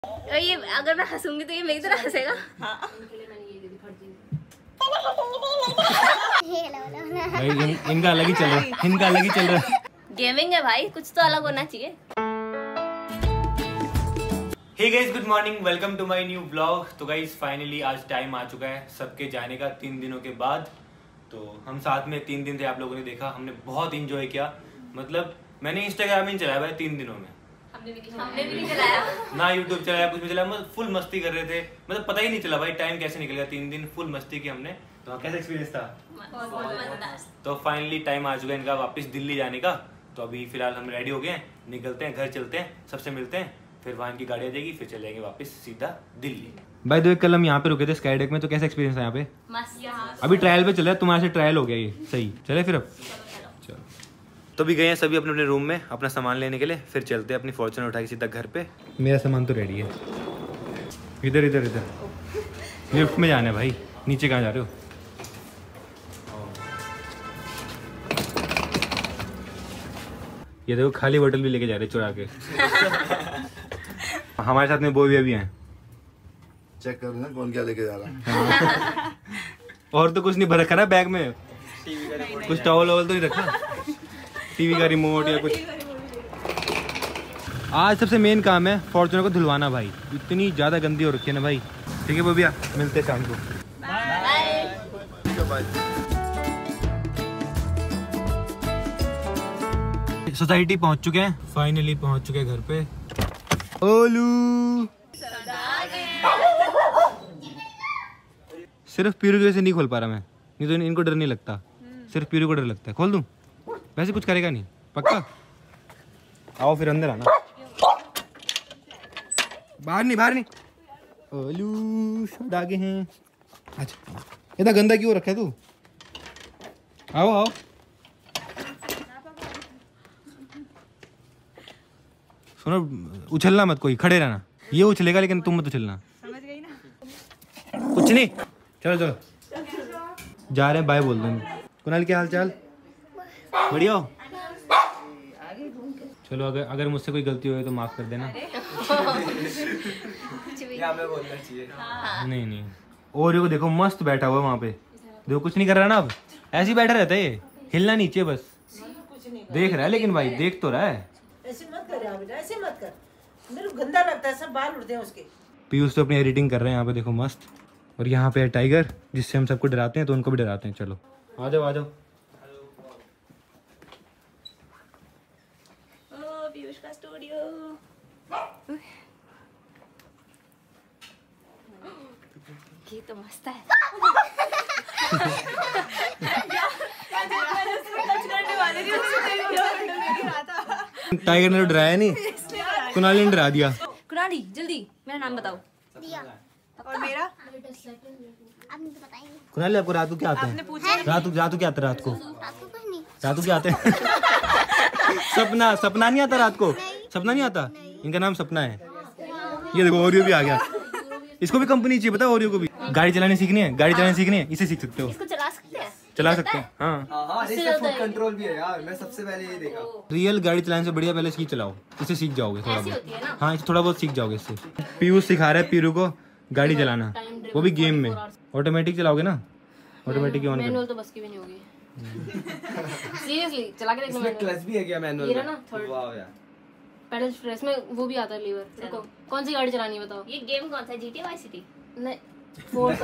ये अगर मैं हंसूंगी तो ये मेरी तरह हंसेगा। भाई इनका अलग ही चल रहा है, इनका अलग ही चल रहा है। गेमिंग है भाई, कुछ तो अलग होना चाहिए। Hey guys, good morning, welcome to my new vlog. तो गाइस फाइनली आज टाइम आ चुका है सबके जाने का 3 दिनों के बाद। तो हम साथ में 3 दिन थे, आप लोगों ने देखा, हमने बहुत इंजॉय किया। मतलब मैंने इंस्टाग्राम ही नहीं चलाया भाई 3 दिनों में, हमने भी नहीं चलाया ना यूट्यूब चलाया, कुछ भी चलाया। मतलब फुल मस्ती कर रहे थे, मतलब पता ही नहीं चला भाई टाइम कैसे निकल गया। 3 दिन फुल मस्ती की हमने। तो कैसा एक्सपीरियंस था? तो फाइनली टाइम आ चुका है इनका वापस दिल्ली जाने का। तो अभी फिलहाल हम रेडी हो गए हैं, निकलते हैं, घर चलते हैं, सबसे मिलते हैं, फिर वहाँ की गाड़ी आ जाएगी, फिर चले जाएंगे वापस सीधा दिल्ली। भाई दो कल हम यहाँ पे रुके थे स्काई डेक में, तो कैसा एक्सपीरियंस है यहाँ पे? मस्त। अभी ट्रायल पे चल रहा है, तुम्हारे से ट्रायल हो गया ये सही चले फिर अब चलो। तो भी गए हैं सभी अपने अपने रूम में अपना सामान लेने के लिए, फिर चलते हैं अपनी फॉर्च्यूनर उठा के सीधा घर पे। मेरा सामान तो रेडी है, इधर इधर इधर लिफ्ट में जाना है भाई, नीचे कहाँ जा रहे हो? ये देखो खाली बोतल भी लेके जा रहे चुरा के। हमारे साथ में बोई भी हैं, चेक कर ना कौन क्या लेके जा रहा है। और तो कुछ नहीं भर रखा ना बैग में, कुछ टॉवल वॉवल तो नहीं रखा, टीवी का रिमोट या कुछ। आज सबसे मेन काम है फॉर्च्यूनर को धुलवाना भाई, इतनी ज्यादा गंदी हो रखी है ना भाई। ठीक है भैया, मिलते हैं शाम को। सोसाइटी पहुंच चुके हैं, फाइनली पहुंच चुके हैं घर पे। ओलू सिर्फ पीरू की वजह से नहीं खोल पा रहा मैं, नहीं तो इनको डर नहीं लगता, सिर्फ पीरू को डर लगता है। खोल दूं? वैसे कुछ करेगा नहीं पक्का? आओ फिर अंदर आना, बाहर नहीं बाहर नहीं। ओलू शोड आगे हैं। अच्छा इतना गंदा क्यों रखा है तू? आओ आओ। सुनो, उछलना मत, कोई खड़े रहना, ये उछलेगा लेकिन तुम मत उछलना, समझ गई ना? कुछ नहीं, चलो चलो जा रहे हैं, बाय बोल दो। कुणाल क्या हाल चाल? बढ़िया हो? चलो अगर मुझसे कोई गलती हो तो माफ कर देना। बोलना चाहिए। नहीं नहीं, और को देखो मस्त बैठा हुआ है वहाँ पे, देखो कुछ नहीं कर रहा ना, अब ऐसे ही बैठा रहता है ये, हिलना नीचे बस, देख रहा है। लेकिन भाई देख तो रहा है। ऐसे मत कर यार बेटा, ऐसे मत कर, मेरे को गंदा लगता है, सब बाल उड़ते हैं उसके। पीयूष तो अपनी एडिटिंग कर रहे हैं यहाँ पे, देखो मस्त। और यहाँ पे है टाइगर, जिससे हम सबको डराते हैं, तो उनको भी डराते हैं। चलो आ जाओ आ जाओ। पीयूष का स्टूडियो। ये तो मस्त है। टाइगर ने तो डराया नहीं, कुणाली ने डरा दिया। कुणाली जल्दी मेरा नाम बताओ। और मेरा कुणाली आपको रात को क्या आता है? रात को क्या आता है? रात को क्या आता है? सपना नहीं आता रात को? सपना नहीं आता? इनका नाम सपना है। ये देखो ओरियो भी आ गया, इसको भी कंपनी चाहिए पता है। ओरियो को भी गाड़ी चलाने सीखनी है, गाड़ी चलाने सीखनी है, इसे सीख सकते हो। इसको चला सकते हैं? चला सकते हैं हाँ। इससे फुट कंट्रोल भी है यार, मैं सबसे पहले ये देखा। रियल गाड़ी चलाने से बढ़िया पहले इसकी चलाओ, इससे सीख जाओगे थोड़ा बहुत। होती है ना? हाँ थोड़ा बहुत सीख जाओगे इससे। पीयूष सिखा रहा है पीरू को गाड़ी चलाना, वो भी गेम में। ऑटोमेटिक चलाओगे ना, ऑटोमेटिक ऑन मैनुअल तो बस की भी नहीं होगी। सीरियसली चला के देखना। इसमें क्लच भी है क्या मैनुअल? ये रहा ना वाह यार, पैडल प्रेस में वो भी आता है लीवर। रुको, कौन सी गाड़ी चलानी है बताओ? ये गेम कौन सा है? GTA Vice City? नहीं, फोर्स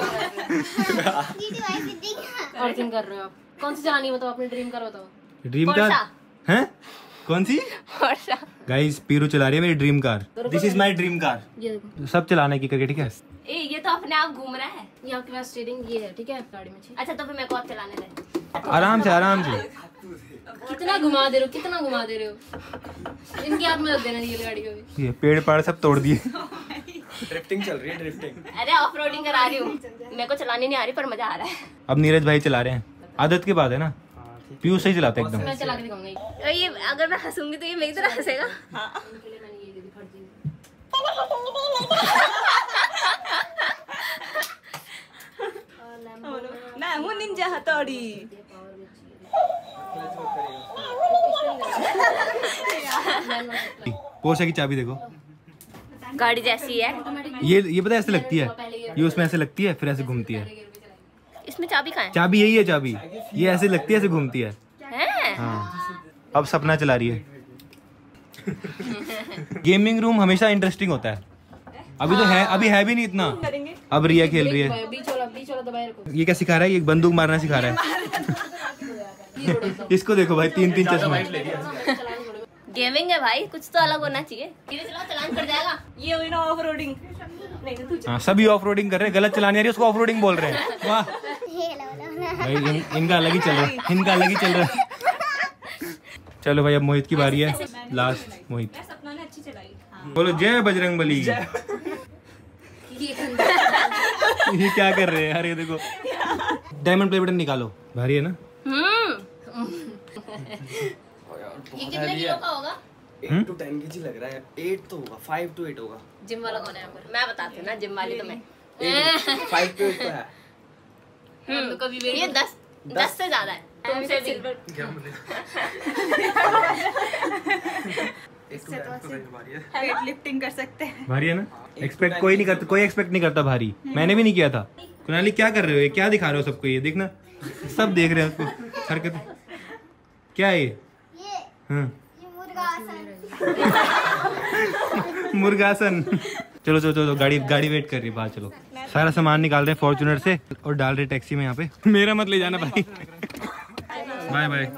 और थिंक कर रहे हो आप? कौन सी चलानी है बताओ? अपनी ड्रीम कार बताओ। ड्रीम कार हैं? कौन सी? गाइस पीरू चला रही है मेरी dream car. This is my dream car. ये देखो, सब चलाने की करके, ठीक है? ए ये तो अपने आप घूम रहा है। ये आपके पास स्टीयरिंग ये है, ठीक है गाड़ी में। अच्छा तो फिर मेरे को आप चलाने दे। आराम से आराम से। कितना घुमा दे रहे हो, कितना घुमा दे रहे हो? इनकी हाथ में रख देना रियल गाड़ी को भी। ये पेड़ पाड़ सब तोड़ दिए। ड्रिफ्टिंग चल रही है, ड्रिफ्टिंग। अरे ऑफ रोडिंग करा रही हूँ, मेरे को चलानी नहीं आ रही पर मजा आ रहा है। अब नीरज भाई चला रहे हैं, आदत की बात है ना। पीयूष सही चलाता है एकदम। मैं चला के दिखाऊंगा। ये अगर मैं हंसूंगी तो ये मेरी तरह हंसेगा। ना हूँ निंजा हथौड़ी। पोर्शे की चाबी देखो। गाड़ी जैसी है। ये पता है ऐसे लगती है, ये उसमें ऐसे लगती है फिर ऐसे घूमती है। इसमें चाबी कहाँ है? चाबी यही है चाबी, ये ऐसे लगती है ऐसे घूमती है। हाँ अब सपना चला रही है। गेमिंग रूम हमेशा इंटरेस्टिंग होता है। अभी तो है, अभी है भी नहीं इतना। अब रिया खेल रही है। ये क्या सिखा रहा है? ये बंदूक मारना सिखा रहा है। इसको देखो भाई, 3 चश्मे। गेमिंग है भाई, कुछ तो अलग होना चाहिए। चलान कर जाएगा। ये हुई ना ऑफ रोडिंग। हाँ सभी ऑफ रोडिंग कर रहे हैं, गलत चलाने आ रही है उसको ऑफ रोडिंग बोल रहे हैं। वाह भाई, इनका अलग ही चल रहा है, इनका अलग ही चल रहा है। चलो भाई अब मोहित की बारी है, लास्ट मोहित। बोलो जय बजरंगबली। ये क्या कर रहे हैं यार? ये देखो डायमंड प्ले बटन निकालो, भारी है ना? ये कितने किलो का होगा? 8 to 10 kg लग रहा है। 8 तो होगा, 5 to 8 होगा। जिम वाला कौन है यहाँ पर? मैं बताती हूँ ना, जिम वाली तो मैं। 5 to 8 तो है। ये 10 से ज्यादा है तुमसे भी। वेट लिफ्टिंग कर सकते हैं। भारी है ना? एक्सपेक्ट कोई एक्सपेक्ट नहीं करता भारी। मैंने भी नहीं किया था। कुणाली क्या कर रहे हो? ये क्या दिखा रहे हो सबको? ये देखना, सब देख रहे हैं उसको हरकत। क्या है ये? मुर्गासन। चलो चलो चलो, गाड़ी वेट कर रही है बाहर। चलो सारा सामान निकाल रहे हैं फॉर्च्यूनर से और डाल रहे टैक्सी में यहाँ पे। मेरा मत ले जाना भाई। Bye bye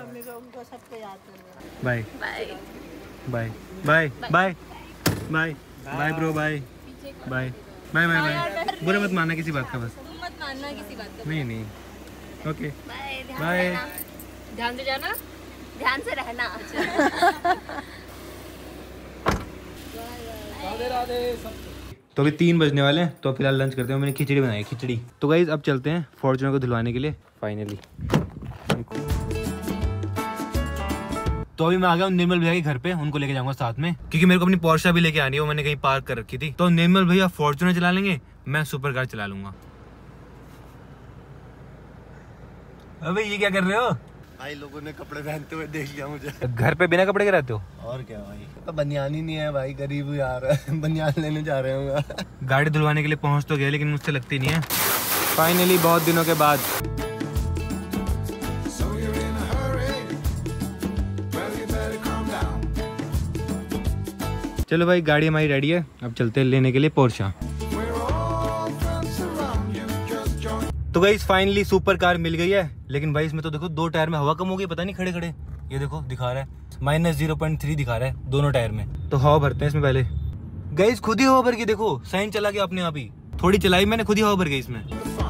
bye bye bye bye bye bye bro, bye bye bye bye bye. बुरा मत मानना किसी बात का, बस मत मानना किसी बात का। नहीं ओके बाय। ध्यान से जाना, ध्यान से रहना। तो अभी 3 बजने वाले हैं, तो फिलहाल लंच करते हैं। मैंने खिचड़ी बनाई है, खिचड़ी। तो गाइस अब चलते हैं फॉर्च्यूनर को धुलवाने के लिए फाइनली। तो अभी मैं आ गया हूँ निर्मल भैया के घर पे, उनको लेके जाऊंगा साथ में, क्योंकि मेरे को अपनी पोर्शा भी लेके आनी है, वो मैंने कहीं पार्क कर रखी थी। तो निर्मल भैया फॉर्च्यूनर चला लेंगे, मैं सुपर कार चला लूंगा। अबे ये क्या कर रहे हो भाई? लोगों ने कपड़े पहनते हुए देख लिया मुझे। घर पे बिना कपड़े के रहते हो? और क्या भाई, तो बनियान ही नहीं है भाई, गरीब यार। बनियान लेने जा रहे होंगे। गाड़ी धुलवाने के लिए पहुंच तो गया, लेकिन मुझसे लगती नहीं है। फाइनली बहुत दिनों के बाद। चलो भाई गाड़ी हमारी रेडी है, अब चलते हैं लेने के लिए पोर्शा। तो गाइस फाइनली सुपर कार मिल गई है, लेकिन भाई इसमें तो देखो 2 टायर में हवा कम हो गई, पता नहीं खड़े खड़े। ये देखो दिखा रहा है -0.3 दिखा रहा है दोनों टायर में। तो हवा भरते हैं इसमें पहले। गाइस खुद ही हवा भर गई, देखो साइन चला गया अपने आप ही। थोड़ी चलाई मैंने, खुद ही हवा भर गई इसमें।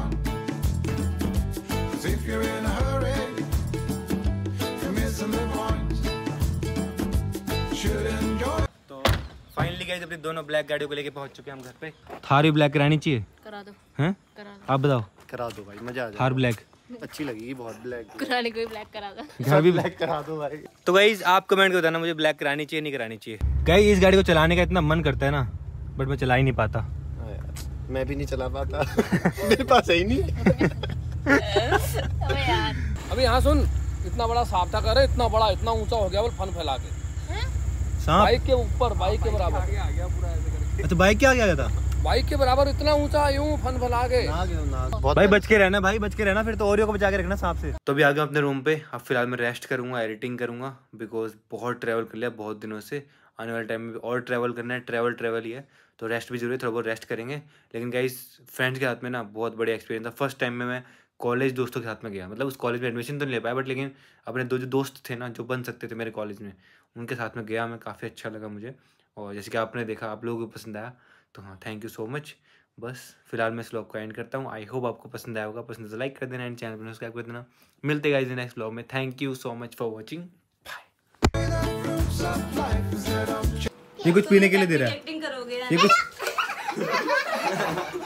तो फाइनली गाइस अपनी दोनों ब्लैक गाड़ियों को लेके पहुंच चुके हैं हम घर पे। थार भी ब्लैक करानी चाहिए? करा दो। हैं? आप बताओ। करा दो भाई, मजा आ जाए। थार ब्लैक अच्छी लगेगी बहुत। ब्लैक कराने को भी ब्लैक करा दो। घर भी ब्लैक करा दो भाई। तो गाइस आप कमेंट कर बताना मुझे ब्लैक करानी चाहिए नहीं करानी चाहिए। गाइस इस गाड़ी को चलाने का इतना मन करता है ना, बट मैं चला ही नहीं पाता। मैं भी नहीं चला पाता। मेरे पास है ही नहीं। अबे यहाँ सुन, इतना बड़ा सांप था, करे इतना बड़ा, इतना ऊंचा हो गया, बोल फन फैला के सांप बाइक के ऊपर, बाइक के बराबर आ गया पूरा ऐसे करके। तो बाइक क्या गया था? बाइक के बराबर इतना ऊंचा, यूं फन फैला के। भाई बच के रहना भाई, बच के रहना, फिर तो ओरियो को बचा के रखना सांप से। तो अभी आ गया अपने रूम पे। अब फिलहाल मैं रेस्ट करूंगा, एडिटिंग करूंगा, बिकॉज बहुत ट्रैवल कर लिया बहुत दिनों से। आने वाले टाइम में और ट्रैवल करना है, ट्रैवल ही है, तो रेस्ट भी जरूरी है, थोड़ा बहुत रेस्ट करेंगे। लेकिन गाइस फ्रेंड्स के साथ में ना बहुत बढ़िया एक्सपीरियंस था। फर्स्ट टाइम में मैं कॉलेज दोस्तों के साथ में गया, मतलब उस कॉलेज में एडमिशन तो नहीं ले पाया, बट लेकिन अपने जो दोस्त थे ना, जो बन सकते थे मेरे कॉलेज में, उनके साथ में गया मैं। काफ़ी अच्छा लगा मुझे, और जैसे कि आपने देखा आप लोगों को पसंद आया, तो हाँ थैंक यू सो मच। बस फिलहाल मैं इस व्लॉग को एंड करता हूँ। आई होप आपको पसंद आया होगा, पसंद तो लाइक कर देना एंड चैनल पर सब्सक्राइब कर देना। मिलते गाइस नेक्स्ट व्लॉग में। Thank you so much for watching, bye. ये कुछ पीने के लिए दे रहा है, ये कुछ